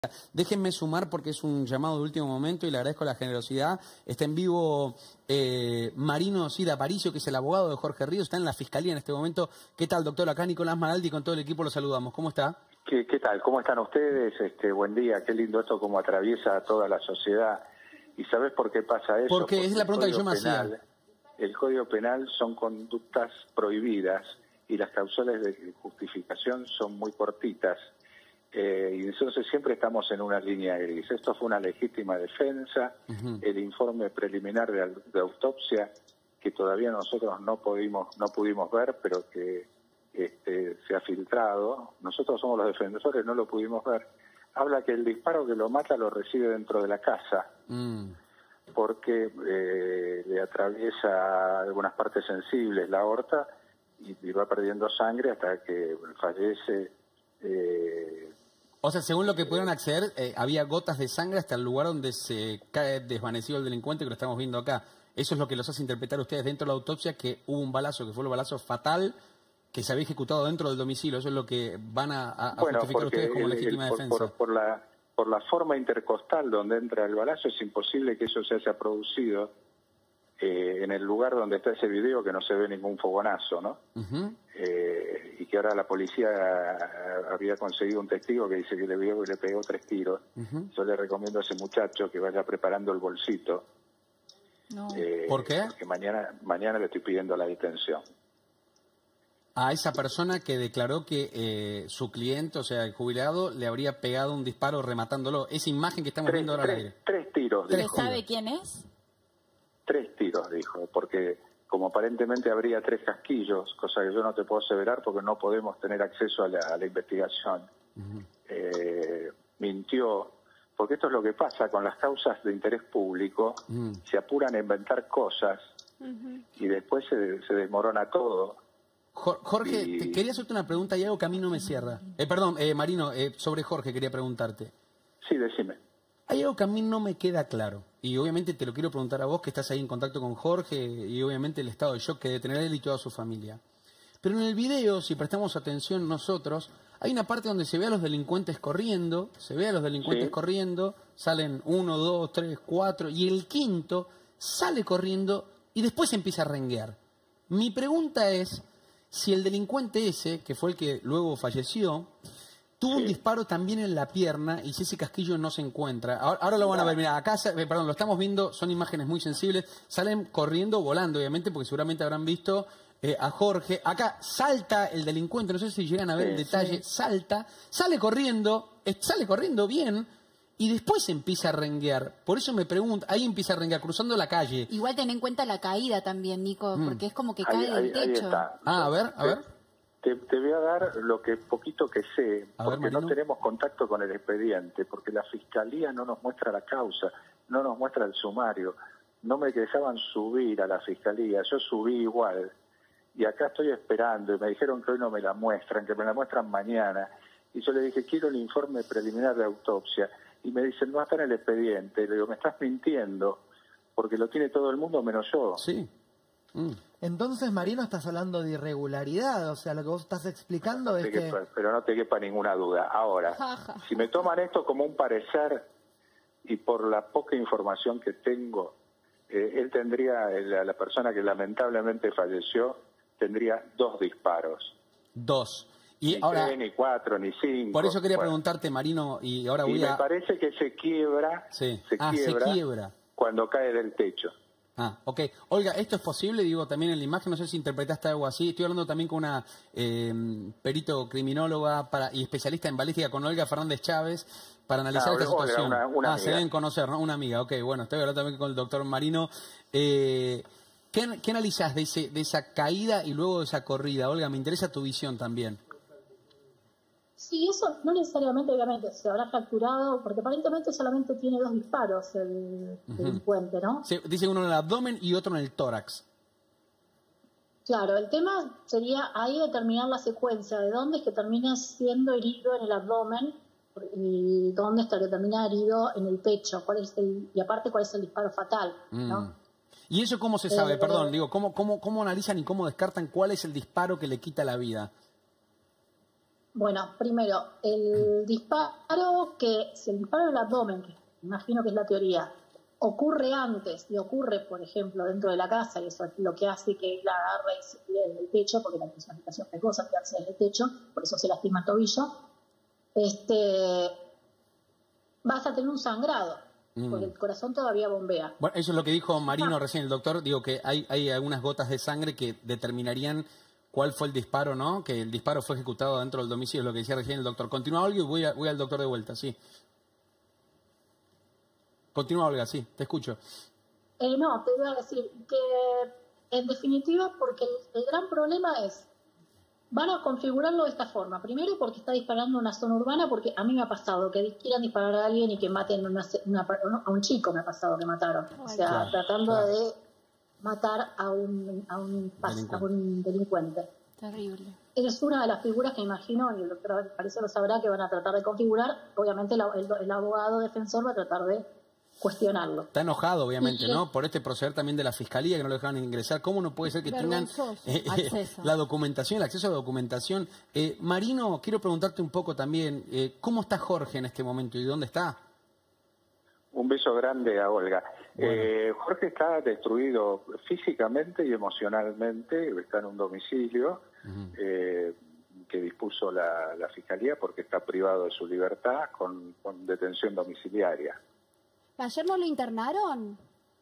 Déjenme sumar porque es un llamado de último momento y le agradezco la generosidad. Está en vivo Marino Cida Aparicio, que es el abogado de Jorge Ríos, está en la Fiscalía en este momento. ¿Qué tal, doctor? Acá Nicolás Maraldi, con todo el equipo lo saludamos. ¿Cómo está? ¿Qué tal? ¿Cómo están ustedes? Buen día, qué lindo esto como atraviesa a toda la sociedad. ¿Y sabes por qué pasa eso? Porque es la pregunta que yo me hacía. El Código Penal son conductas prohibidas y las causales de justificación son muy cortitas. Y entonces siempre estamos en una línea gris. Esto fue una legítima defensa. El informe preliminar de autopsia, que todavía nosotros no pudimos ver, pero que se ha filtrado. Nosotros somos los defensores, no lo pudimos ver. Habla que el disparo que lo mata lo recibe dentro de la casa, porque le atraviesa algunas partes sensibles, la aorta, y va perdiendo sangre hasta que fallece. O sea, según lo que pudieron acceder, había gotas de sangre hasta el lugar donde se cae desvanecido el delincuente, que lo estamos viendo acá. Eso es lo que los hace interpretar ustedes dentro de la autopsia, que hubo un balazo, que fue el balazo fatal, que se había ejecutado dentro del domicilio. Eso es lo que van a justificar ustedes como legítima defensa. Por la forma intercostal donde entra el balazo, es imposible que eso se haya producido en el lugar donde está ese video, que no se ve ningún fogonazo, ¿no? Y que ahora la policía había conseguido un testigo que dice que le vio y le pegó 3 tiros. Yo le recomiendo a ese muchacho que vaya preparando el bolsito. No. ¿Por qué? Porque mañana le estoy pidiendo la detención. A esa persona que declaró que su cliente, o sea, el jubilado, le habría pegado un disparo rematándolo. Esa imagen que estamos viendo ahora al aire. 3 tiros. ¿Se sabe quién es? 3 tiros, dijo, porque como aparentemente habría 3 casquillos, cosa que yo no te puedo aseverar porque no podemos tener acceso a la investigación. Mintió, porque esto es lo que pasa con las causas de interés público, se apuran a inventar cosas y después se desmorona todo. Jorge, quería hacerte una pregunta y algo que a mí no me cierra. Perdón, Marino, sobre Jorge quería preguntarte. Sí, decime. Hay algo que a mí no me queda claro, y obviamente te lo quiero preguntar a vos, que estás ahí en contacto con Jorge, y obviamente el estado de shock que debe tener él y toda su familia. Pero en el video, si prestamos atención nosotros, hay una parte donde se ve a los delincuentes corriendo, salen 1, 2, 3, 4, y el quinto sale corriendo y después empieza a renguear. Mi pregunta es, si el delincuente ese, que fue el que luego falleció, tuvo un disparo también en la pierna y si ese casquillo no se encuentra. Ahora lo van a ver, mira, acá, perdón, lo estamos viendo, son imágenes muy sensibles, salen corriendo, volando, obviamente, porque seguramente habrán visto a Jorge. Acá salta el delincuente, no sé si llegan a ver el detalle, salta, sale corriendo bien y después empieza a renguear. Por eso me pregunto, ahí empieza a renguear, cruzando la calle. Igual ten en cuenta la caída también, Nico, porque es como que cae del techo. A ver. Te voy a dar lo que poquito que sé, porque no tenemos contacto con el expediente, porque la Fiscalía no nos muestra la causa, no nos muestra el sumario, no me dejaban subir a la Fiscalía, yo subí igual, y acá estoy esperando, y me dijeron que hoy no me la muestran, que me la muestran mañana, y yo le dije, quiero el informe preliminar de autopsia, y me dicen, no está en el expediente, le digo, me estás mintiendo, porque lo tiene todo el mundo menos yo. Sí. Entonces, Marino, estás hablando de irregularidad, o sea, lo que vos estás explicando es que... Pero no te quepa ninguna duda. Ahora, si me toman esto como un parecer, y por la poca información que tengo, él tendría, la persona que lamentablemente falleció, tendría 2 disparos. 2. Y ni ahora, 3, ni 4, ni 5. Por eso quería preguntarte, Marino, y ahora voy a... me parece que se quiebra, se quiebra cuando cae del techo. Ok. Olga, ¿esto es posible? Digo, también en la imagen, no sé si interpretaste algo así. Estoy hablando también con una perito criminóloga y especialista en balística, con Olga Fernández Chávez, para analizar esta situación. Una se deben conocer, ¿no? Una amiga. Ok, bueno, estoy hablando también con el doctor Marino. ¿Qué analizás de esa caída y luego de esa corrida? Olga, me interesa tu visión también. Sí, eso no necesariamente, obviamente, se habrá fracturado, porque aparentemente solamente tiene 2 disparos el delincuente, ¿no? Sí, dice uno en el abdomen y otro en el tórax. Claro, el tema sería ahí determinar la secuencia, de dónde es que termina siendo herido en el abdomen y dónde está que termina herido en el pecho, y aparte cuál es el disparo fatal, ¿no? ¿Y eso cómo se sabe? Perdón, digo, ¿cómo analizan y cómo descartan cuál es el disparo que le quita la vida? Bueno, primero, el disparo si el disparo del abdomen, que imagino que es la teoría, ocurre antes y ocurre, por ejemplo, dentro de la casa, y eso es lo que hace que la agarre y se tire en el techo, porque la situación es cosa tirarse en el techo, por eso se lastima el tobillo, vas a tener un sangrado, porque el corazón todavía bombea. Bueno, eso es lo que dijo Marino recién, el doctor. Digo que hay algunas gotas de sangre que determinarían cuál fue el disparo, ¿no? Que el disparo fue ejecutado dentro del domicilio, es lo que decía recién el doctor. Continúa, Olga, y voy al doctor de vuelta, sí. Continúa, Olga, sí, te escucho. No, te iba a decir que, en definitiva, porque el gran problema es, van a configurarlo de esta forma. Primero, porque está disparando en una zona urbana, porque a mí me ha pasado que quieran disparar a alguien y que maten a un chico, me ha pasado que mataron. O sea, Claro, tratando claro. de matar a un delincuente. Terrible. Es una de las figuras que imagino, y el doctor parece lo sabrá, que van a tratar de configurar. Obviamente el abogado defensor va a tratar de cuestionarlo. Está enojado, obviamente, ¿no? Por este proceder también de la Fiscalía, que no lo dejaron ingresar. ¿Cómo no puede ser que tengan Acceso. la documentación, el acceso a la documentación? Marino, quiero preguntarte un poco también, ¿cómo está Jorge en este momento y dónde está? Un beso grande a Olga. Bueno. Jorge está destruido físicamente y emocionalmente, está en un domicilio que dispuso la Fiscalía porque está privado de su libertad con detención domiciliaria. ¿Ayer no lo internaron?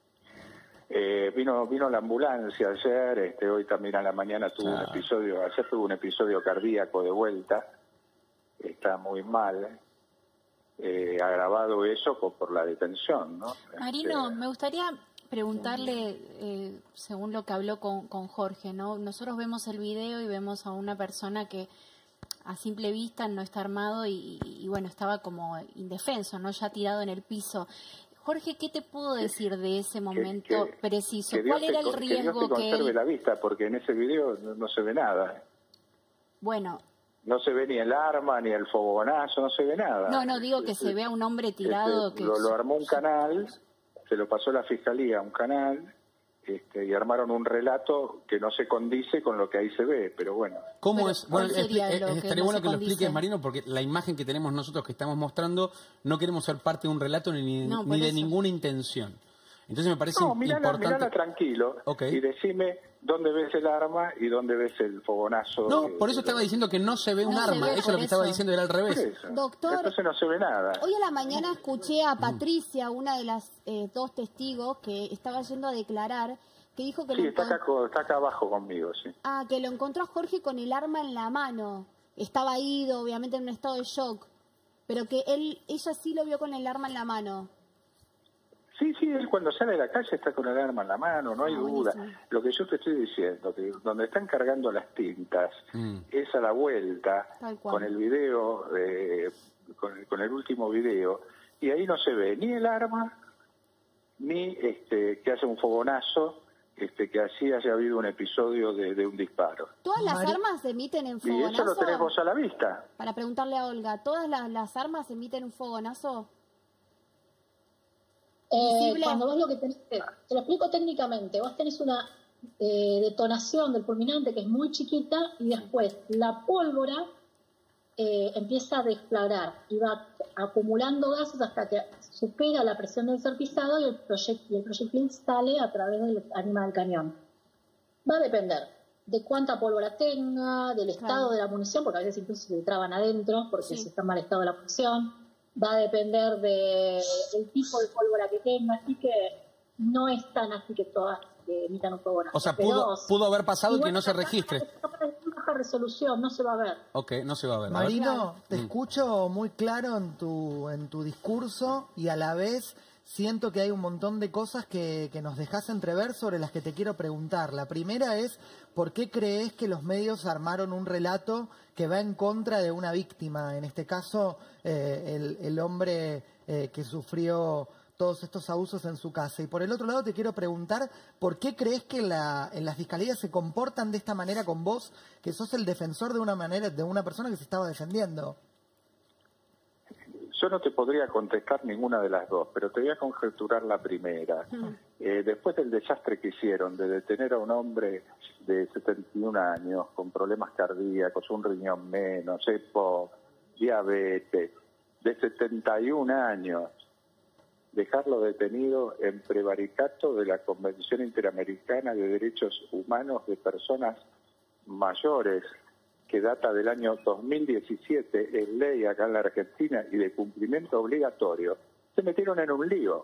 Vino la ambulancia ayer, hoy también a la mañana ayer tuvo un episodio cardíaco de vuelta, está muy mal, agravado eso por la detención, ¿no? Marino, me gustaría preguntarle, según lo que habló con Jorge, ¿no? Nosotros vemos el video y vemos a una persona que a simple vista no está armado y bueno, estaba como indefenso, ¿no? Ya tirado en el piso. Jorge, ¿qué te puedo decir de ese momento preciso? ¿Cuál era el riesgo que que conserve él... la vista? Porque en ese video no se ve nada. Bueno, No se ve ni el arma, ni el fogonazo, no se ve nada. no digo que se vea un hombre tirado que... Lo armó un canal, se lo pasó la Fiscalía a un canal, y armaron un relato que no se condice con lo que ahí se ve, pero bueno. ¿Cómo Pero, es? ¿cuál Bueno, sería lo que estaría no bueno se que lo condice? expliques, Marino, porque la imagen que tenemos nosotros que estamos mostrando, no queremos ser parte de un relato ni No, por de eso. ninguna intención. Entonces me parece No, mirala importante... tranquilo Ok. y decime dónde ves el arma y dónde ves el fogonazo. No, por eso estaba diciendo que no se ve un No se arma, ve, eso es por lo que estaba eso. diciendo, era al revés. Por eso. Doctor. Entonces no se ve nada. Hoy a la mañana escuché a Patricia, una de las dos testigos que estaba yendo a declarar, que dijo que Sí, está acá abajo conmigo, sí. que lo encontró a Jorge con el arma en la mano. Estaba ido, obviamente en un estado de shock, pero que ella sí lo vio con el arma en la mano. Sí, él cuando sale de la calle está con el arma en la mano, no hay duda. buenísimo. Lo que yo te estoy diciendo, que donde están cargando las tintas, es a la vuelta, Tal cual. con el video, con el último video, y ahí no se ve ni el arma, ni que hace un fogonazo, que así haya habido un episodio de un disparo. ¿Todas las armas emiten en Y eso lo fogonazo? tenés vos a la vista. Para preguntarle a Olga, ¿todas las armas emiten un fogonazo? ¿Visible? Cuando vos lo que tenés, te lo explico técnicamente, vos tenés una detonación del fulminante que es muy chiquita y después la pólvora empieza a deflagrar y va acumulando gases hasta que supera la presión del ser pisado y el proyectil sale a través del ánima del cañón. Va a depender de cuánta pólvora tenga, del estado de la munición, porque a veces incluso se traban adentro porque si está en mal estado la munición. Va a depender del tipo de pólvora que tenga, así que no es tan así que todas emitan un fogonazo. O sea, pudo haber pasado y que no se registre. En baja resolución, no se va a ver. Ok, no se va a ver. A ver. Marino, te escucho muy claro en tu discurso y a la vez siento que hay un montón de cosas que nos dejas entrever sobre las que te quiero preguntar. La primera es, ¿por qué crees que los medios armaron un relato que va en contra de una víctima? En este caso, el hombre que sufrió todos estos abusos en su casa. Y por el otro lado te quiero preguntar, ¿por qué crees que en la Fiscalía se comportan de esta manera con vos, que sos el defensor de una persona que se estaba defendiendo? Yo no te podría contestar ninguna de las dos, pero te voy a conjeturar la primera. Después del desastre que hicieron de detener a un hombre de 71 años con problemas cardíacos, un riñón menos, EPO, diabetes, de 71 años, dejarlo detenido en prevaricato de la Convención Interamericana de Derechos Humanos de Personas Mayores, que data del año 2017, es ley acá en la Argentina y de cumplimiento obligatorio, se metieron en un lío.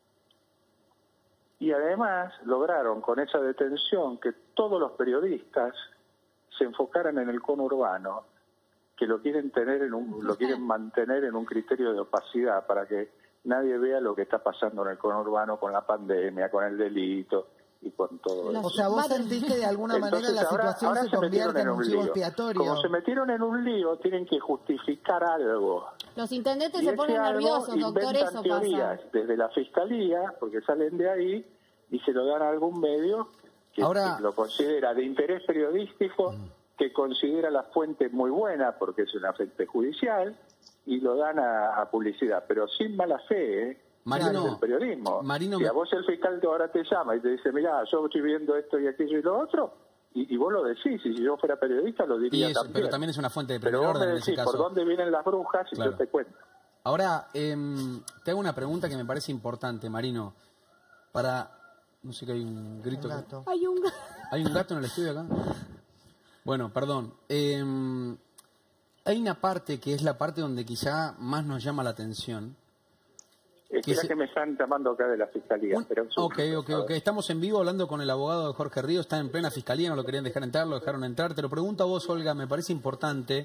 Y además lograron con esa detención que todos los periodistas se enfocaran en el conurbano, que lo quieren mantener en un criterio de opacidad para que nadie vea lo que está pasando en el conurbano con la pandemia, con el delito y con todo eso. O sea, vos sentís que de alguna manera la situación se convierte en un chivo expiatorio. Como se metieron en un lío, tienen que justificar algo. Los intendentes Y se ponen ese algo nerviosos, doctor, inventan eso teorías pasa. desde la fiscalía, porque salen de ahí y se lo dan a algún medio que lo considera de interés periodístico, que considera la fuente muy buena porque es una fuente judicial, y lo dan a publicidad, pero sin mala fe, Marino, del periodismo. Marino, si a vos el fiscal ahora te llama y te dice, mirá, yo estoy viendo esto y aquello y lo otro, y vos lo decís, y si yo fuera periodista lo diría también. Pero también es una fuente de pero primer vos orden me en ese decís caso. por dónde vienen las brujas y Claro. yo te cuento. Ahora, te hago una pregunta que me parece importante, Marino, para... No sé, que hay un grito. Hay un... ¿Hay un gato en el estudio acá? Bueno, perdón. Hay una parte que es la parte donde quizá más nos llama la atención. Espera que me están llamando acá de la fiscalía. Ok. Estamos en vivo hablando con el abogado de Jorge Ríos. Está en plena fiscalía, no lo querían dejar entrar, lo dejaron entrar. Te lo pregunto a vos, Olga, me parece importante.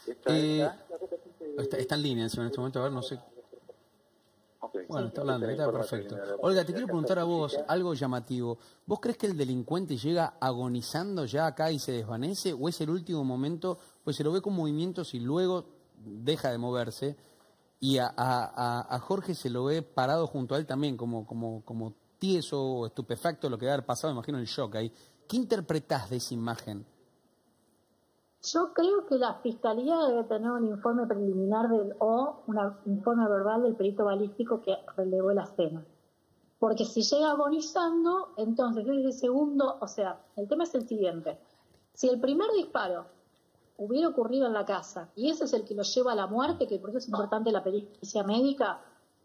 Está en línea encima en este momento, a ver, no sé. Bueno, está hablando, está perfecto. Olga, te quiero preguntar a vos algo llamativo. ¿Vos crees que el delincuente llega agonizando ya acá y se desvanece? ¿O es el último momento, pues se lo ve con movimientos y luego deja de moverse? Y a Jorge se lo ve parado junto a él también, como tieso o estupefacto, lo que debe haber pasado, imagino el shock ahí. ¿Qué interpretás de esa imagen? Yo creo que la fiscalía debe tener un informe preliminar o un informe verbal del perito balístico que relevó la escena. Porque si llega agonizando, entonces desde el segundo, o sea, el tema es el siguiente. Si el primer disparo hubiera ocurrido en la casa y ese es el que lo lleva a la muerte, que por eso es importante la pericia médica,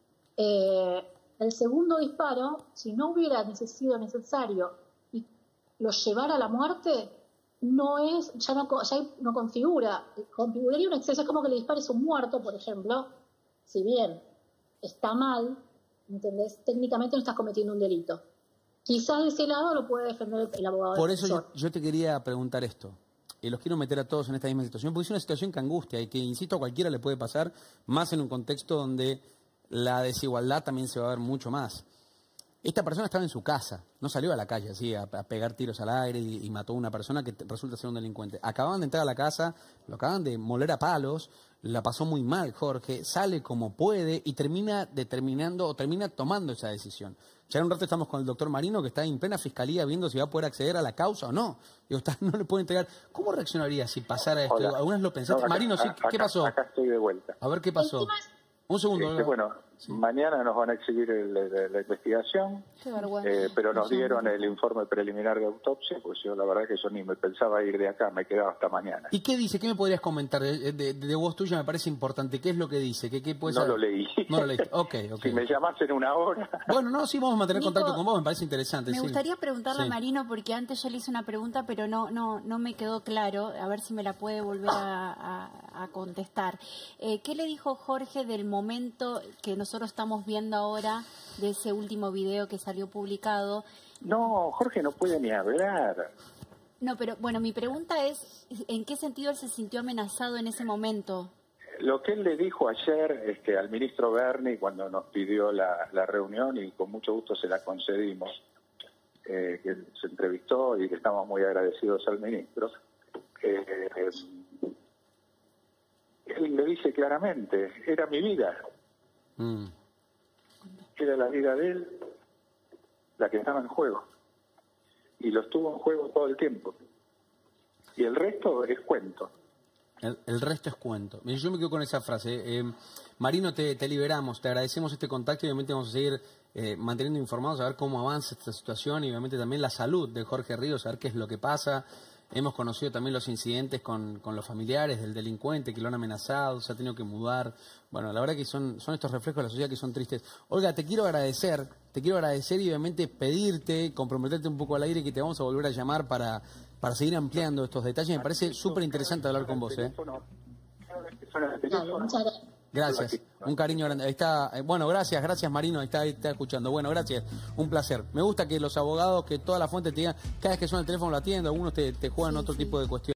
el segundo disparo, si no hubiera sido necesario y lo llevara a la muerte, ya no configuraría un exceso. Es como que le dispares a un muerto, por ejemplo, si bien está mal, ¿entendés? Técnicamente no estás cometiendo un delito. Quizás de ese lado lo puede defender el abogado. Por eso yo te quería preguntar esto. Y los quiero meter a todos en esta misma situación, porque es una situación que angustia y que, insisto, a cualquiera le puede pasar, más en un contexto donde la desigualdad también se va a ver mucho más. Esta persona estaba en su casa, no salió a la calle así a pegar tiros al aire y mató a una persona que resulta ser un delincuente. Acababan de entrar a la casa, lo acaban de moler a palos, la pasó muy mal Jorge, sale como puede y termina tomando esa decisión. Ya en un rato estamos con el doctor Marino, que está en plena fiscalía viendo si va a poder acceder a la causa o no. Digo, no le puede entregar. ¿Cómo reaccionaría si pasara esto? Hola. ¿Algunas lo pensaste? No, Marino, sí, ¿qué pasó? Acá estoy de vuelta. A ver qué pasó. Un segundo. Bueno, mañana nos van a exhibir la investigación, Qué vergüenza. pero nos dieron el informe preliminar de autopsia, pues yo la verdad que yo ni me pensaba ir de acá, me quedaba hasta mañana. ¿Y qué dice? ¿Qué me podrías comentar de voz tuya? Me parece importante. ¿Qué es lo que dice? ¿Qué puede No ser? lo leí. No lo leíste. Ok. Si me llamás en una hora. Bueno, no, sí, vamos a mantener Nico, contacto con vos, me parece interesante. Me sí. gustaría preguntarle Sí. a Marino, porque antes yo le hice una pregunta, pero no me quedó claro, a ver si me la puede volver a contestar. ¿Qué le dijo Jorge del momento que nosotros estamos viendo ahora, de ese último video que salió publicado? No, Jorge no puede ni hablar. No, pero bueno, mi pregunta es, ¿en qué sentido él se sintió amenazado en ese momento? Lo que él le dijo ayer al ministro Berni cuando nos pidió la reunión, y con mucho gusto se la concedimos, que se entrevistó y que estamos muy agradecidos al ministro, él le dice claramente, era mi vida, era la vida de él la que estaba en juego, y lo estuvo en juego todo el tiempo, y el resto es cuento. El resto es cuento. Yo me quedo con esa frase. Marino, te liberamos, te agradecemos este contacto y obviamente vamos a seguir manteniendo informados, a ver cómo avanza esta situación y obviamente también la salud de Jorge Ríos, a ver qué es lo que pasa. Hemos conocido también los incidentes con los familiares del delincuente que lo han amenazado, se ha tenido que mudar. Bueno, la verdad que son estos reflejos de la sociedad que son tristes. Olga, te quiero agradecer y obviamente pedirte, comprometerte un poco al aire que te vamos a volver a llamar para seguir ampliando estos detalles. Me parece súper interesante hablar con vos. Dale, muchas gracias. Gracias, un cariño grande. Ahí está, bueno, gracias Marino, ahí está escuchando. Bueno, gracias, un placer. Me gusta que los abogados, que toda la fuente te digan, cada vez que suena el teléfono lo atiendo, algunos te juegan otro tipo de cuestiones.